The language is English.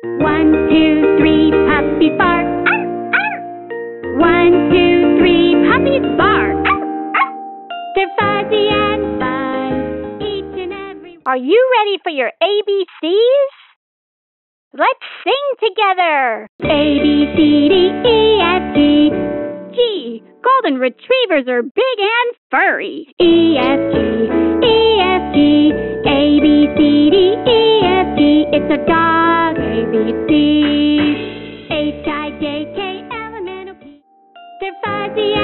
1, 2, 3, puppies bark. Arr, arr. 1, 2, 3, puppies bark. Arr, arr. They're fuzzy and fun, each and every. Are you ready for your ABCs? Let's sing together. A, B, C, D, E, F, G. G. Golden retrievers are big and furry. E, F, G, E, F, G. A, B, C, D, E, F, G. It's a dog, ABC. H, I, J, K, L, M, N, O, P. They're fuzzy